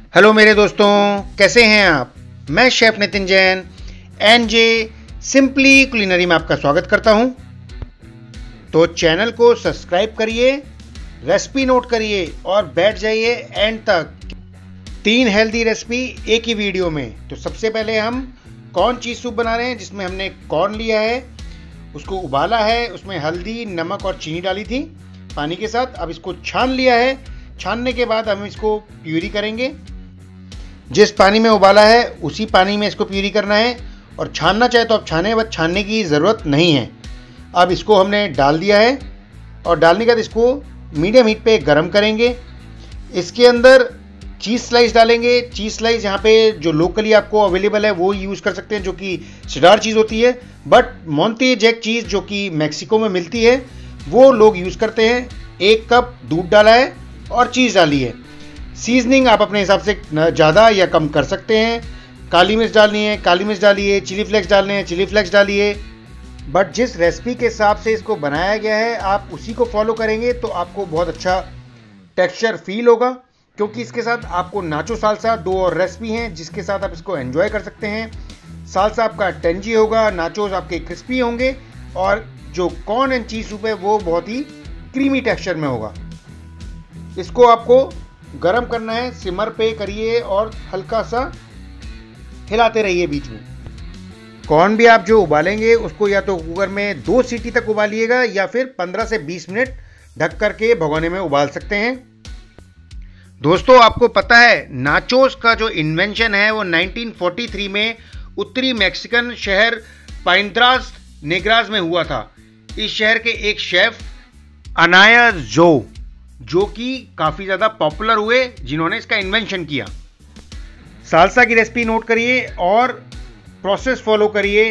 Hello मेरे दोस्तों, कैसे हैं आप। मैं chef Nitin Jain NJ simply culinary में आपका स्वागत करता हूं। तो चैनल को सब्सक्राइब करिए, रेसिपी नोट करिए और बैठ जाइए एंड तक। 3 हेल्दी रेसिपी एक ही वीडियो में। तो सबसे पहले हम कॉर्न चीज़ सूप बना रहे हैं, जिसमें हमने कॉर्न लिया है, उसको उबाला है, उसमें हल्दी, नमक और चीनी डाली थी पानी के साथ। अब इसको छान लिया है। छानने के बाद हम इसको प्यूरी करेंगे। जिस पानी में उबाला है उसी पानी में इसको प्यूरी करना है, और छानना चाहे तो आप छाने, बस छानने की ज़रूरत नहीं है। अब इसको हमने डाल दिया है और डालने के बाद इसको मीडियम हीट पे गरम करेंगे। इसके अंदर चीज़ स्लाइस डालेंगे। चीज़ स्लाइस यहाँ पे जो लोकली आपको अवेलेबल है वो यूज़ कर सकते हैं, जो कि चेडार चीज़ होती है, बट मोंटेजेक चीज़ जो कि मैक्सिको में मिलती है वो लोग यूज़ करते हैं। 1 कप दूध डाला है और चीज़ डाली है। सीजनिंग आप अपने हिसाब से ज़्यादा या कम कर सकते हैं। काली मिर्च डालनी है, काली मिर्च डालिए। चिली फ्लेक्स डालने हैं, चिली फ्लेक्स डालिए। बट जिस रेसिपी के हिसाब से इसको बनाया गया है आप उसी को फॉलो करेंगे तो आपको बहुत अच्छा टेक्सचर फील होगा, क्योंकि इसके साथ आपको नाचो साल्सा 2 और रेसिपी हैं जिसके साथ आप इसको एंजॉय कर सकते हैं। साल्सा आपका टेंजी होगा, नाचोस आपके क्रिस्पी होंगे, और जो कॉर्न एंड चीज़ सूप है वो बहुत ही क्रीमी टेक्सचर में होगा। इसको आपको गरम करना है, सिमर पे करिए और हल्का सा हिलाते रहिए बीच में। कॉर्न भी आप जो उबालेंगे उसको या तो कुकर में 2 सीटी तक उबालिएगा या फिर 15 से 20 मिनट ढक करके भगोने में उबाल सकते हैं। दोस्तों, आपको पता है नाचोस का जो इन्वेंशन है वो 1943 में उत्तरी मैक्सिकन शहर पाइंद्रास नेग्रास में हुआ था। इस शहर के एक शेफ अनाया जो कि काफ़ी ज़्यादा पॉपुलर हुए, जिन्होंने इसका इन्वेंशन किया। साल्सा की रेसिपी नोट करिए और प्रोसेस फॉलो करिए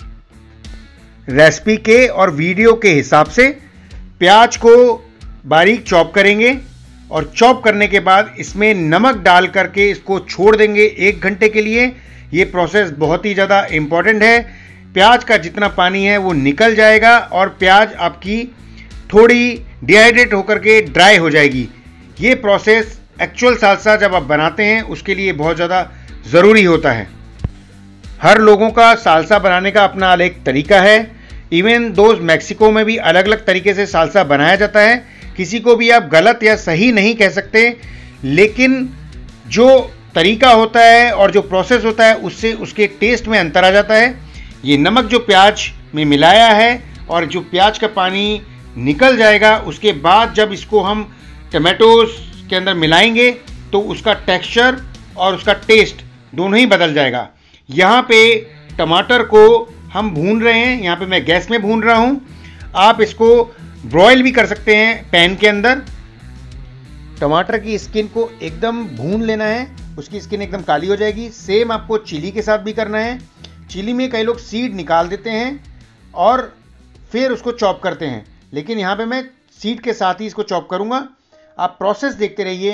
रेसिपी के और वीडियो के हिसाब से। प्याज को बारीक चॉप करेंगे और चॉप करने के बाद इसमें नमक डाल करके इसको छोड़ देंगे 1 घंटे के लिए। ये प्रोसेस बहुत ही ज़्यादा इम्पॉर्टेंट है। प्याज का जितना पानी है वो निकल जाएगा और प्याज आपकी थोड़ी डिहाइड्रेट होकर के ड्राई हो जाएगी। ये प्रोसेस एक्चुअल साल्सा जब आप बनाते हैं उसके लिए बहुत ज़्यादा ज़रूरी होता है। हर लोगों का साल्सा बनाने का अपना अलग तरीका है। इवन दो मैक्सिको में भी अलग अलग तरीके से साल्सा बनाया जाता है। किसी को भी आप गलत या सही नहीं कह सकते, लेकिन जो तरीका होता है और जो प्रोसेस होता है उससे उसके टेस्ट में अंतर आ जाता है। ये नमक जो प्याज में मिलाया है और जो प्याज का पानी निकल जाएगा, उसके बाद जब इसको हम टमाटोज के अंदर मिलाएंगे तो उसका टेक्सचर और उसका टेस्ट दोनों ही बदल जाएगा। यहाँ पे टमाटर को हम भून रहे हैं, यहाँ पे मैं गैस में भून रहा हूँ। आप इसको ब्रॉयल भी कर सकते हैं पैन के अंदर। टमाटर की स्किन को एकदम भून लेना है, उसकी स्किन एकदम काली हो जाएगी। सेम आपको चिली के साथ भी करना है। चिली में कई लोग सीड निकाल देते हैं और फिर उसको चॉप करते हैं, लेकिन यहाँ पे मैं सीड के साथ ही इसको चॉप करूँगा। आप प्रोसेस देखते रहिए।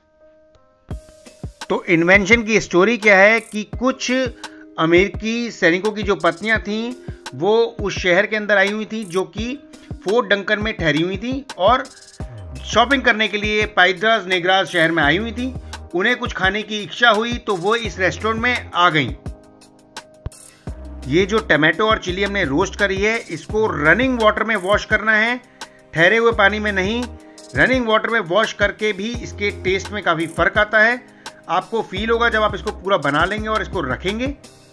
तो इन्वेंशन की स्टोरी क्या है कि कुछ अमेरिकी सैनिकों की जो पत्नियां थीं वो उस शहर के अंदर आई हुई थी जो कि फोर्ट डंकन में ठहरी हुई थी और शॉपिंग करने के लिए पाइद्रास नेग्रास शहर में आई हुई थी। उन्हें कुछ खाने की इच्छा हुई तो वो इस रेस्टोरेंट में आ गई। ये जो टमाटो और चिली हमने रोस्ट करी है इसको रनिंग वाटर में वॉश करना है, ठहरे हुए पानी में नहीं। रनिंग वाटर में वॉश करके भी इसके टेस्ट में काफ़ी फ़र्क आता है। आपको फील होगा जब आप इसको पूरा बना लेंगे और इसको रखेंगे।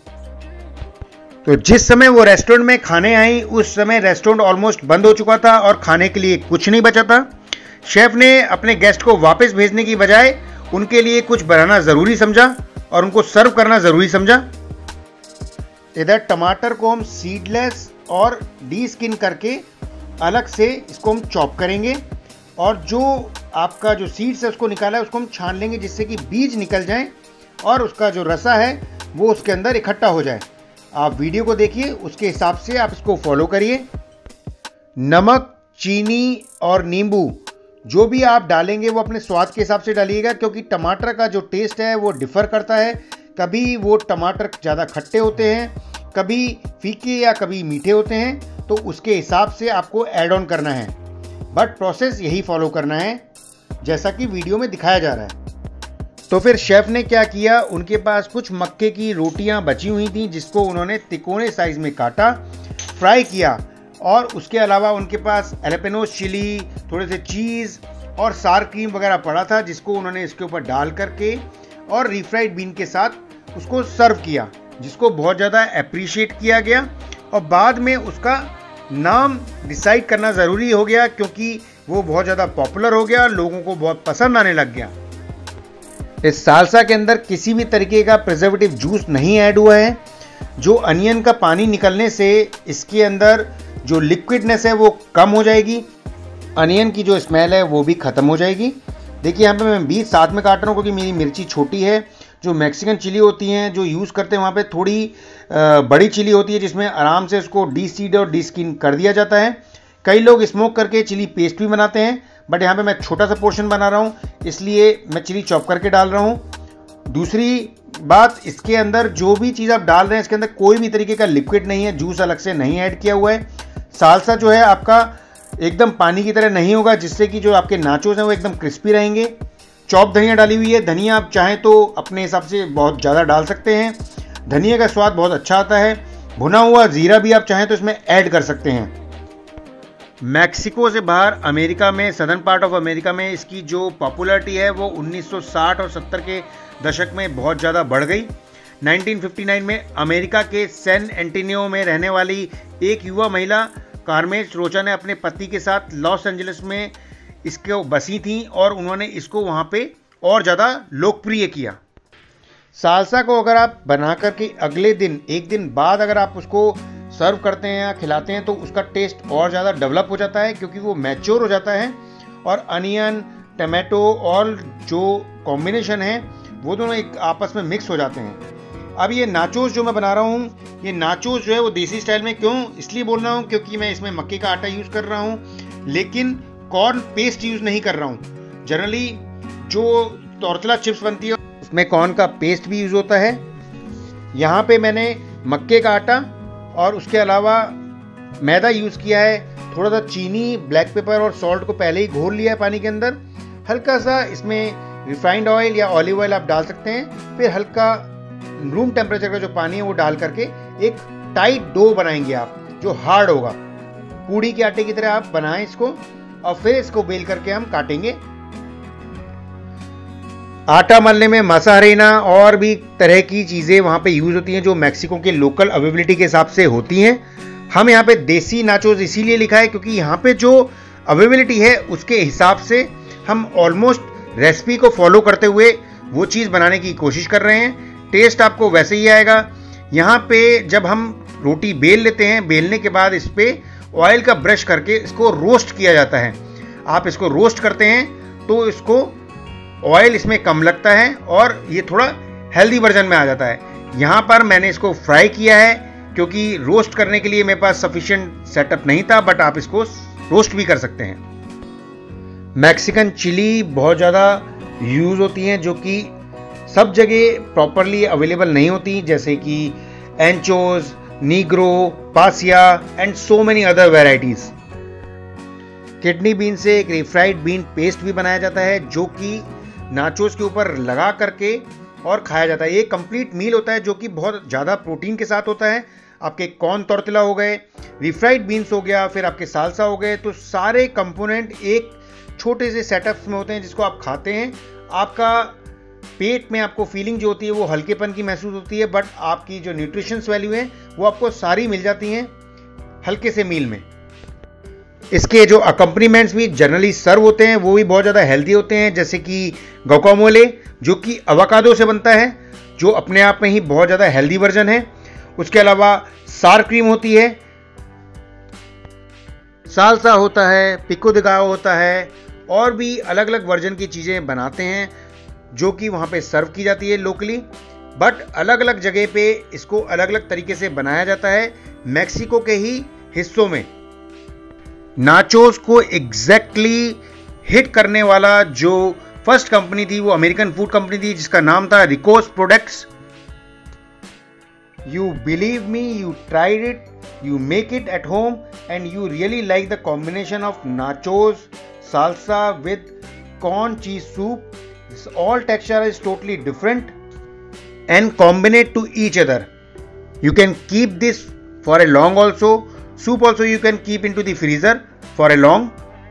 तो जिस समय वो रेस्टोरेंट में खाने आई उस समय रेस्टोरेंट ऑलमोस्ट बंद हो चुका था और खाने के लिए कुछ नहीं बचा था। शेफ़ ने अपने गेस्ट को वापस भेजने की बजाय उनके लिए कुछ बनाना ज़रूरी समझा और उनको सर्व करना ज़रूरी समझा। इधर टमाटर को हम सीडलेस और डी स्किन करके अलग से इसको हम चॉप करेंगे, और जो आपका जो सीड्स है उसको निकाला है उसको हम छान लेंगे जिससे कि बीज निकल जाएं और उसका जो रसा है वो उसके अंदर इकट्ठा हो जाए। आप वीडियो को देखिए, उसके हिसाब से आप इसको फॉलो करिए। नमक, चीनी और नींबू जो भी आप डालेंगे वो अपने स्वाद के हिसाब से डालिएगा, क्योंकि टमाटर का जो टेस्ट है वो डिफ़र करता है। कभी वो टमाटर ज़्यादा खट्टे होते हैं, कभी फीके या कभी मीठे होते हैं, तो उसके हिसाब से आपको ऐड ऑन करना है। बट प्रोसेस यही फॉलो करना है जैसा कि वीडियो में दिखाया जा रहा है। तो फिर शेफ़ ने क्या किया, उनके पास कुछ मक्के की रोटियां बची हुई थी जिसको उन्होंने तिकोने साइज में काटा, फ्राई किया, और उसके अलावा उनके पास एलेपेनोस चिली, थोड़े से चीज़ और सार क्रीम वगैरह पड़ा था जिसको उन्होंने इसके ऊपर डाल करके और रीफ्राइड बीन के साथ उसको सर्व किया, जिसको बहुत ज़्यादा अप्रिशिएट किया गया। और बाद में उसका नाम डिसाइड करना ज़रूरी हो गया क्योंकि वो बहुत ज़्यादा पॉपुलर हो गया, लोगों को बहुत पसंद आने लग गया। इस सालसा के अंदर किसी भी तरीके का प्रिजर्वेटिव जूस नहीं ऐड हुआ है। जो अनियन का पानी निकलने से इसके अंदर जो लिक्विडनेस है वो कम हो जाएगी, अनियन की जो स्मेल है वो भी ख़त्म हो जाएगी। देखिए यहाँ पे मैं बीच साथ में काट रहा हूँ क्योंकि मेरी मिर्ची छोटी है। जो मैक्सिकन चिली होती हैं जो यूज़ करते हैं वहाँ पे थोड़ी बड़ी चिली होती है जिसमें आराम से उसको डीसीड और डीस्किन कर दिया जाता है। कई लोग स्मोक करके चिली पेस्ट भी बनाते हैं, बट यहाँ पे मैं छोटा सा पोर्शन बना रहा हूँ इसलिए मैं चिली चॉप करके डाल रहा हूँ। दूसरी बात, इसके अंदर जो भी चीज़ आप डाल रहे हैं इसके अंदर कोई भी तरीके का लिक्विड नहीं है, जूस अलग से नहीं ऐड किया हुआ है। सालसा जो है आपका एकदम पानी की तरह नहीं होगा, जिससे कि जो आपके नाचोस हैं वो एकदम क्रिस्पी रहेंगे। चॉप धनिया डाली हुई है, धनिया आप चाहें तो अपने हिसाब से बहुत ज़्यादा डाल सकते हैं, धनिया का स्वाद बहुत अच्छा आता है। भुना हुआ जीरा भी आप चाहें तो इसमें ऐड कर सकते हैं। मैक्सिको से बाहर अमेरिका में, सदर्न पार्ट ऑफ अमेरिका में इसकी जो पॉपुलैरिटी है वो 1960 और 70 के दशक में बहुत ज़्यादा बढ़ गई। 1959 में अमेरिका के सैन एंटोनियो में रहने वाली एक युवा महिला कारमेज रोचा ने अपने पति के साथ लॉस एंजलिस में इसको बसी थी और उन्होंने इसको वहाँ पे और ज़्यादा लोकप्रिय किया। सालसा को अगर आप बना करके अगले दिन, एक दिन बाद अगर आप उसको सर्व करते हैं या खिलाते हैं तो उसका टेस्ट और ज़्यादा डेवलप हो जाता है क्योंकि वो मैच्योर हो जाता है और अनियन, टमाटो और जो कॉम्बिनेशन है वो दोनों एक आपस में मिक्स हो जाते हैं। अब ये नाचोस जो मैं बना रहा हूँ, ये नाचोस जो है वो देसी स्टाइल में क्यों इसलिए बोल रहा हूँ क्योंकि मैं इसमें मक्के का आटा यूज़ कर रहा हूँ, लेकिन कॉर्न पेस्ट यूज़ नहीं कर रहा हूँ। जनरली जो टॉर्टिला चिप्स बनती है उसमें कॉर्न का पेस्ट भी यूज़ होता है। यहाँ पे मैंने मक्के का आटा और उसके अलावा मैदा यूज़ किया है। थोड़ा सा चीनी, ब्लैक पेपर और सॉल्ट को पहले ही घोल लिया है पानी के अंदर। हल्का सा इसमें रिफाइंड ऑयल या ऑलिव ऑयल आप डाल सकते हैं। फिर हल्का रूम टेम्परेचर का जो पानी है वो डाल करके एक टाइट डो बनाएंगे आप, जो हार्ड होगा। पूड़ी के आटे की तरह आप बनाएं इसको और फिर इसको बेल करके हम काटेंगे। आटा मलने में मसारेना और भी तरह की चीज़ें वहाँ पे यूज़ होती हैं जो मैक्सिको के लोकल अवेलेबिलिटी के हिसाब से होती हैं। हम यहाँ पे देसी नाचोस इसीलिए लिखा है क्योंकि यहाँ पे जो अवेलेबिलिटी है उसके हिसाब से हम ऑलमोस्ट रेसिपी को फॉलो करते हुए वो चीज़ बनाने की कोशिश कर रहे हैं। टेस्ट आपको वैसे ही आएगा। यहाँ पे जब हम रोटी बेल लेते हैं, बेलने के बाद इस पर ऑयल का ब्रश करके इसको रोस्ट किया जाता है। आप इसको रोस्ट करते हैं तो इसको ऑयल इसमें कम लगता है और ये थोड़ा हेल्दी वर्जन में आ जाता है। यहाँ पर मैंने इसको फ्राई किया है क्योंकि रोस्ट करने के लिए मेरे पास सफिशिएंट सेटअप नहीं था, बट आप इसको रोस्ट भी कर सकते हैं। मैक्सिकन चिली बहुत ज़्यादा यूज़ होती हैं जो कि सब जगह प्रॉपरली अवेलेबल नहीं होती, जैसे कि anchos, negro, pasilla and so many other varieties. Kidney bean से एक रिफ्राइड बीन पेस्ट भी बनाया जाता है जो कि नाचोस के ऊपर लगा करके और खाया जाता है। ये कंप्लीट मील होता है जो कि बहुत ज़्यादा प्रोटीन के साथ होता है। आपके कॉर्न टॉर्टिला हो गए, रिफ्राइड बीन्स हो गया, फिर आपके सालसा हो गए, तो सारे कंपोनेंट एक छोटे से सेटअप्स में होते हैं जिसको आप खाते हैं। आपका पेट में आपको फीलिंग जो होती है वो हल्केपन की महसूस होती है, बट आपकी जो न्यूट्रिशंस वैल्यू है वो आपको सारी मिल जाती हैं हल्के से मील में। इसके जो अकम्पनीमेंट्स भी जनरली सर्व होते हैं वो भी बहुत ज़्यादा हेल्दी होते हैं, जैसे कि गुआकामोले जो कि अवाकाडो से बनता है, जो अपने आप में ही बहुत ज़्यादा हेल्दी वर्जन है। उसके अलावा सार क्रीम होती है, सालसा होता है, पिको de gallo होता है, और भी अलग अलग वर्जन की चीज़ें बनाते हैं जो कि वहाँ पे सर्व की जाती है लोकली, बट अलग अलग जगह पे इसको अलग अलग तरीके से बनाया जाता है मैक्सिको के ही हिस्सों में। नाचोस को एग्जैक्टली हिट करने वाला जो फर्स्ट कंपनी थी वो अमेरिकन फूड कंपनी थी जिसका नाम था Ricos products. You believe me, you tried it, you make it at home and you really like the combination of nachos, salsa with corn cheese soup, This all texture is totally different and combined to each other. You can keep this for a long also. Soup also you can keep into the freezer for a long.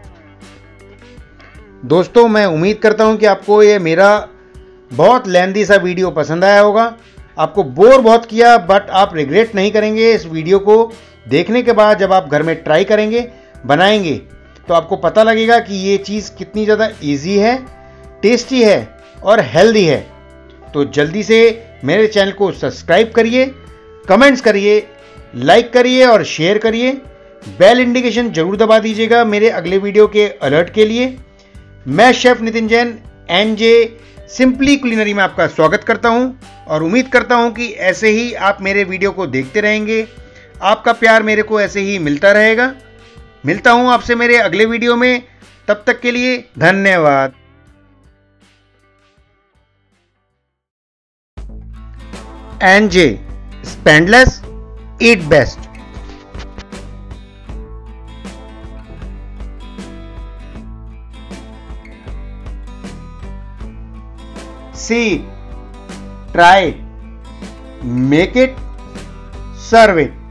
दोस्तों मैं उम्मीद करता हूं कि आपको ये मेरा बहुत लेंथी सा वीडियो पसंद आया होगा। आपको बोर बहुत किया, बट आप रिग्रेट नहीं करेंगे इस वीडियो को देखने के बाद। जब आप घर में ट्राई करेंगे, बनाएंगे, तो आपको पता लगेगा कि ये चीज़ कितनी ज़्यादा इजी है, टेस्टी है और हेल्दी है। तो जल्दी से मेरे चैनल को सब्सक्राइब करिए, कमेंट्स करिए, लाइक करिए और शेयर करिए। बेल इंडिकेशन जरूर दबा दीजिएगा मेरे अगले वीडियो के अलर्ट के लिए। मैं chef Nitin Jain NJ simply culinary में आपका स्वागत करता हूं और उम्मीद करता हूं कि ऐसे ही आप मेरे वीडियो को देखते रहेंगे। आपका प्यार मेरे को ऐसे ही मिलता रहेगा। मिलता हूं आपसे मेरे अगले वीडियो में, तब तक के लिए धन्यवाद। NJ spend less, eat best. See it, try it, make it, serve it.